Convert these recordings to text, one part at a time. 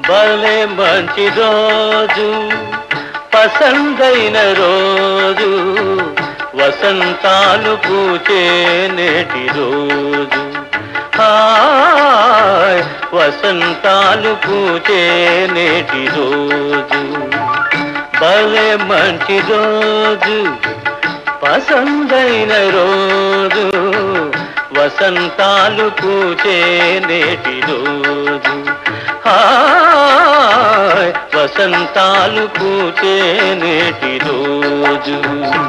భలే మంచి రోజు, పసందైన రోజు, వసంతాలు పూచే నేటి రోజు. హాయ్ వసంతాలు పూచే నేటి రోజు. భలే మంచి రోజు, పసందైన రోజు, వసంతాలు పూచే నేటి రోజు. హాయ్ వసంతాలు పూచే నేటి రోజు.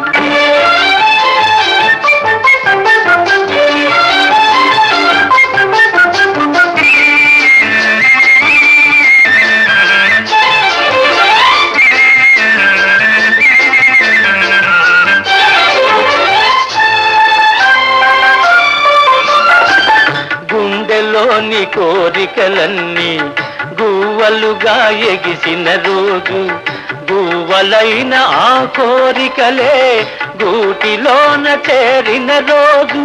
గుండెలోని కోరికలన్నీ గువ్వలుగా ఎగిసిన రోజు. గువ్వలైన ఆ కోరికలే గూటిలోన చేరిన రోజు.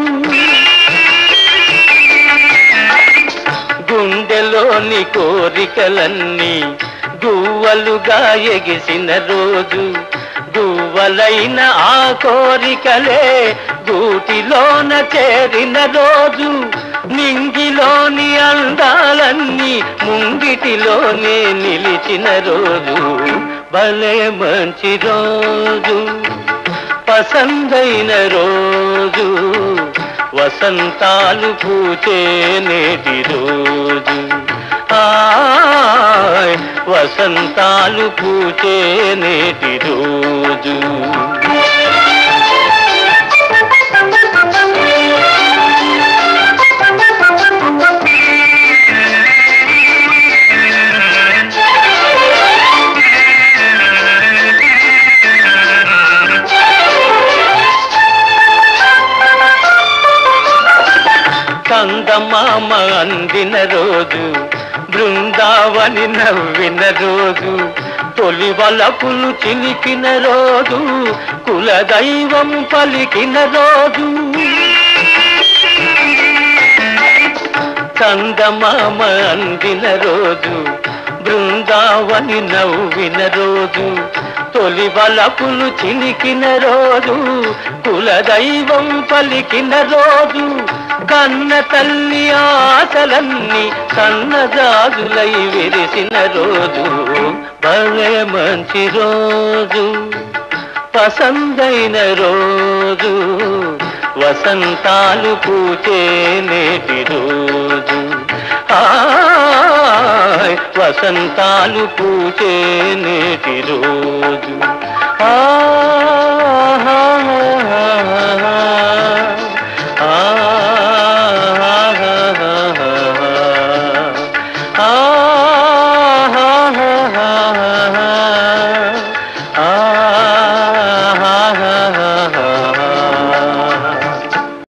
గుండెలోని కోరికలన్నీ గువ్వలుగా ఎగిసిన రోజు. గువ్వలైన ఆ కోరికలే గూటిలోన చేరిన రోజు. నింగిలోని అందాలన్నీ ముంగిటిలోనే నిలిచిన రోజు. భలే మంచి రోజు, పసందైన రోజు, వసంతాలు పూచే నేటి రోజు. హాయ్ వసంతాలు పూచే నేటి రోజు. చందమామ అందిన రోజు, బృందావని నవ్విన రోజు, తొలి వలపులు చిలికిన రోజు, కులదైవం పలికిన రోజు. చందమామ అందిన రోజు, బృందావని నవ్విన రోజు, తొలి వలపులు చిలికిన రోజు, కులదైవం పలికిన రోజు. కన్న తల్లి ఆశలన్నీ సన్నజాజులై విరిసిన రోజు. భలే మంచి రోజు, పసందైన రోజు, వసంతాలు పూచే నేటి రోజు. హాయ్ వసంతాలు పూచే నేటి రోజు.